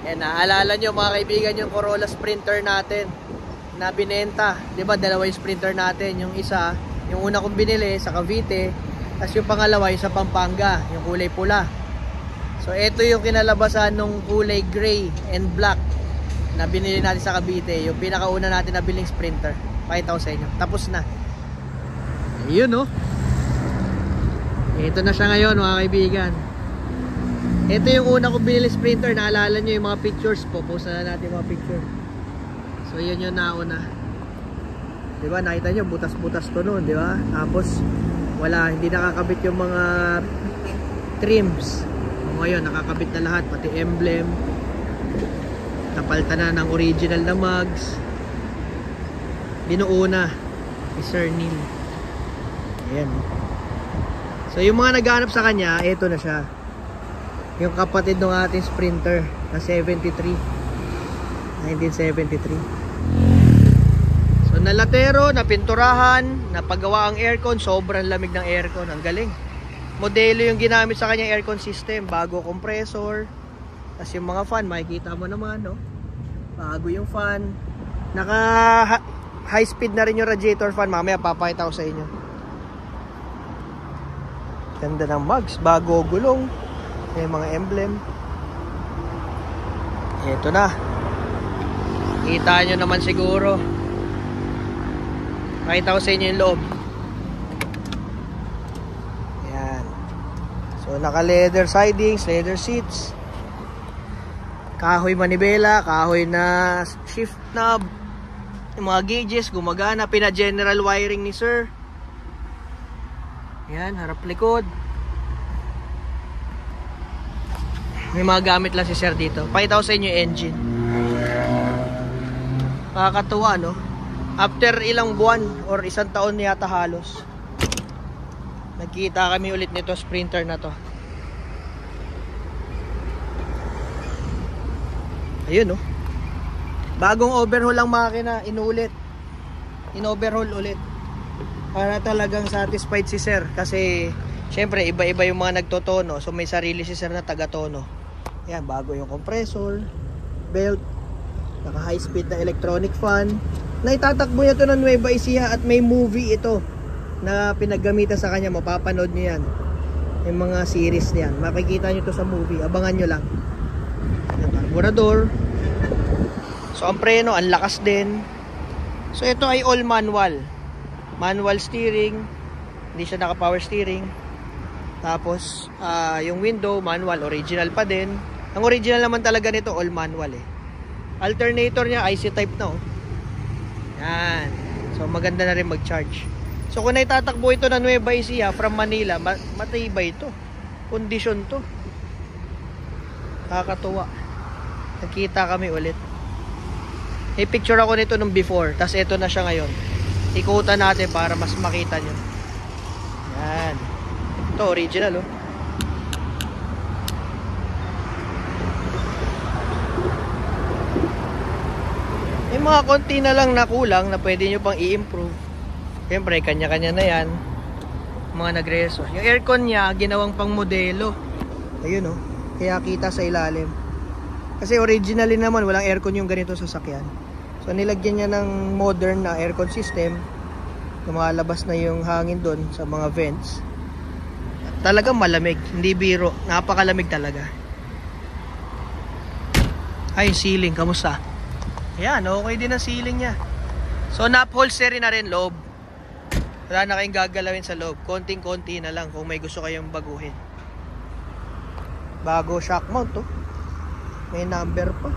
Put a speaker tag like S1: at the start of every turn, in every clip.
S1: Naalala nyo mga kaibigan yung Corolla Sprinter natin na binenta. Diba dalawa yung Sprinter natin. Yung isa, yung una kong binili sa Cavite, tapos yung pangalawa yung sa Pampanga, yung kulay pula. So ito yung kinalabasan ng kulay gray and black na binili natin sa Cavite. Yung pinakauna natin na biling Sprinter. Pakita ko sa inyo. Tapos na. Ayun oh. Ito na siya ngayon mga kaibigan. Ito yung una kong binili Sprinter. Naalala nyo yung mga pictures po. Post na natin mga picture. So yun yung nauna. Diba nakita nyo butas-butas to noon, diba? Tapos wala, hindi nakakabit yung mga trims. Ngayon nakakabit na lahat, pati emblem. Napalitan na ng original na mugs. Binuo na ni Sir Neil. Ayan. So yung mga naghahanap sa kanya, ito na siya. Yung kapatid ng ating Sprinter na 1973. So nalatero, napinturahan, napagawa ang aircon. Sobrang lamig ng aircon. Ang galing. Modelo yung ginamit sa kanyang aircon system. Bago compressor. Tapos yung mga fan, makikita mo naman, no? Bago yung fan. Naka high speed na rin yung radiator fan. Mamaya papakita ko sa inyo. Ganda ng mugs. Bago gulong. May mga emblem. Ito na. Kita nyo naman siguro. Pakita ko sa inyo yung loob. Ayan. So naka leather sidings, leather seats. Kahoy manibela, kahoy na shift knob. Yung mga gauges gumagana, pina general wiring ni Sir. Ayan, harap likod. May mga gamit lang si Sir dito. Pakita ko sa inyo yung engine. Nakakatuwa, no? After ilang buwan or isang taon yata halos, nagkita kami ulit nito Sprinter na to. Ayun, no? Bagong overhaul ang makina, inulit. In-overhaul ulit. Para talagang satisfied si Sir. Kasi, syempre, iba-iba yung mga nagtotono. So, may sarili si Sir na taga-tono. Ayan, bago yung compressor, belt, naka high speed na electronic fan. Naitatakbo niya ito ng Nueva Ecija at may movie ito na pinaggamitan sa kanya. Mapapanood niyo yan. Yung mga series niyan. Makikita niyo ito sa movie. Abangan niyo lang. Yung carburetor. So, ang preno, ang lakas din. So, ito ay all manual. Manual steering. Hindi siya naka power steering. Tapos, yung window, manual. Original pa din. Ang original naman talaga nito, all manual eh. Alternator niya, IC type na oh. Yan. So, maganda na rin mag-charge. So, kung naitatakbo ito na Nueva Ecija from Manila, matibay ito. Condition to. Nakakatuwa. Nakita kami ulit. May picture ako nito nung before. Tapos, ito na siya ngayon. Ikutan natin para mas makita nyo. Yan. Ito, original oh. May mga konti na lang na kulang na pwede nyo pang i-improve. Siyempre, kanya-kanya na yan. Mga nagreso. Yung aircon niya, ginawang pang modelo. Ayun oh. Kaya kita sa ilalim. Kasi originally naman, walang aircon yung ganito sa sasakyan. So, nilagyan niya ng modern na aircon system. Lumalabas na yung hangin doon sa mga vents. Talagang malamig. Hindi biro. Napakalamig talaga. Ay, ceiling. Kamusta? Ayan, okay din ang ceiling niya. So, na-upholstery na rin loob. Wala na kayong gagalawin sa loob. Konting-konti na lang kung may gusto kayong baguhin. Bago shock mount to. May number pa.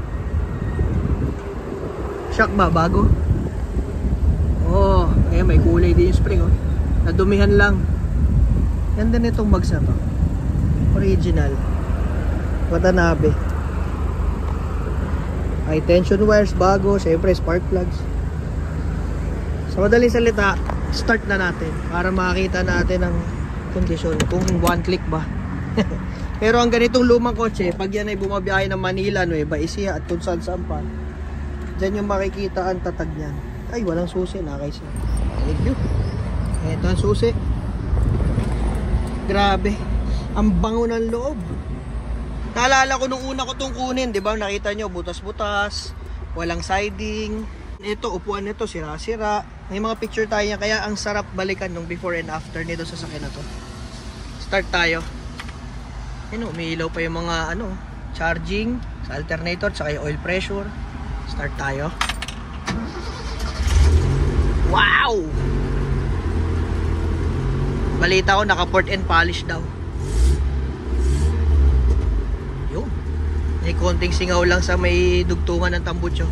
S1: Shock ba? Bago? Oh, ayan, may kulay din yung spring oh. Nadumihan lang. Ganda nitong mugs na to. Original. Watanabe. High tension wires bago, syempre spark plugs. Sa madaling salita, start na natin para makita natin ang kondisyon kung one click ba. Pero ang ganitong lumang kotse, pag yan ay bumabiyahe ng Manila, Nueva Ecija at kung saan pa, dyan yung makikita ang tatag niyan. Ay, walang susi na kaysa. Thank you. Ito ang susi. Grabe, ang bango ng loob. Naalala ko nung una ko itong kunin, di ba? Nakita nyo, butas-butas, walang siding. Ito, upuan nito, sira-sira. May mga picture tayo niya, kaya ang sarap balikan nung before and after nito sa sakyan na to. Start tayo. Umiilaw pa yung mga charging sa alternator, tsaka yung oil pressure. Start tayo. Wow! Balita ko, naka port and polish daw. Yun. May konting singaw lang sa may dugtungan ng tambucho.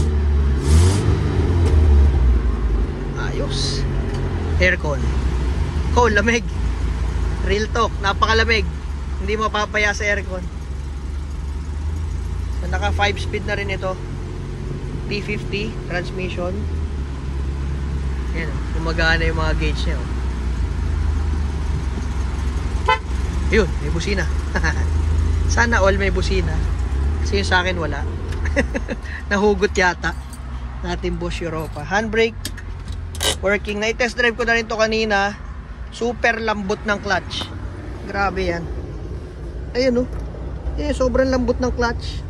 S1: Ayos. Aircon. Cold, lamig. Real talk, napakalamig. Hindi mapapaya sa aircon. So, naka 5 speed na rin ito. T50 transmission. Ayan, gumagana yung mga gauge niya. Yun, may busina. Sana all may busina. Kasi yung sa akin wala. Nahugot yata. Natin Bosch Europa. Handbrake working. Na-test drive ko na rin to kanina. Super lambot ng clutch. Grabe yan. Ayun sobrang lambot ng clutch.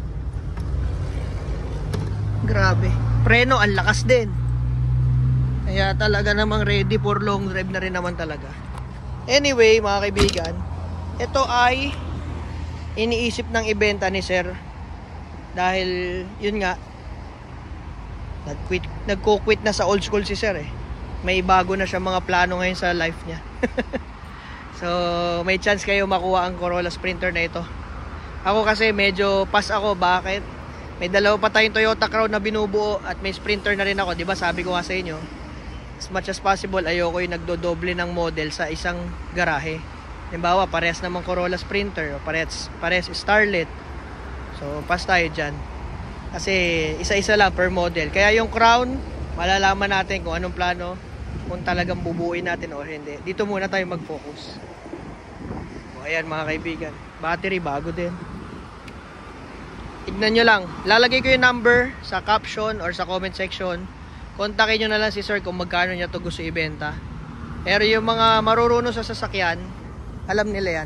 S1: Grabe. Preno, ang lakas din. Kaya talaga namang ready for long drive na rin naman talaga. Anyway, mga kaibigan, ito ay iniisip ng ibenta ni Sir. Dahil, yun nga, nagko-quit na sa old school si Sir eh. May bago na siya mga plano ngayon sa life niya. So, may chance kayo makuha ang Corolla Sprinter na ito. Ako kasi medyo pass ako. Bakit? May dalawa pa tayong Toyota Crown na binubuo at may Sprinter na rin ako. Diba sabi ko nga sa inyo, as much as possible, ayoko yung nagdodoble ng model sa isang garahe. Halimbawa, parehas naman Corolla Sprinter, parehas Starlet. So, pass tayo dyan. Kasi isa-isa lang per model. Kaya yung Crown, malalaman natin kung anong plano, kung talagang bubuuin natin o hindi. Dito muna tayo mag-focus. O, ayan mga kaibigan. Battery, bago din. Tignan nyo lang. Lalagay ko yung number sa caption or sa comment section. Kontakin nyo na lang si Sir kung magkano niya to gusto ibenta. Pero yung mga marurunong sa sasakyan, alam nila yan.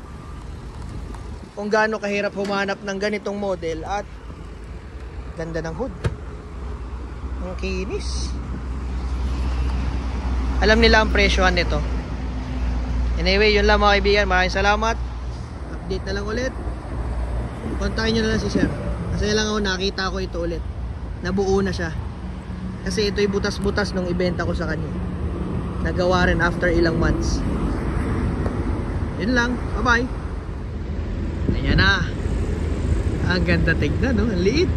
S1: Kung gaano kahirap humanap ng ganitong model at ganda ng hood. Ang kinis. Alam nila ang presyohan nito. Anyway, yun lang mga kaibigan. Maraming salamat. Update na lang ulit. Kontakin nyo na lang si Sir. Kasi lang ako nakita ko ito ulit. Nabuo na siya. Kasi ito'y butas-butas nung ibenta ko sa kanya. Nagawa rin after ilang months. Yun lang. Bye-bye. Ayan na. Ang ganda tignan, no? Ang liit.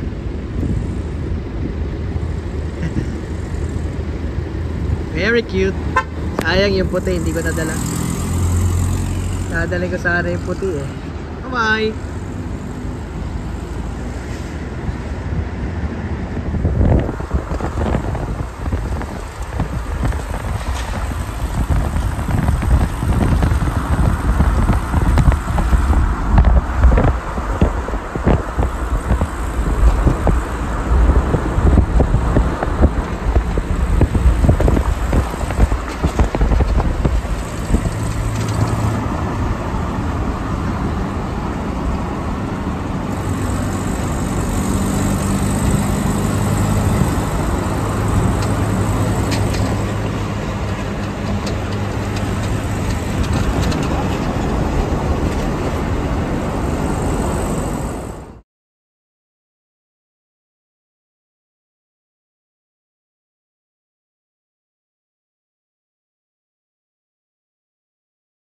S1: Very cute. Sayang yung puti, hindi ko nadala. Nadala ko sana yung puti eh. Bye-bye.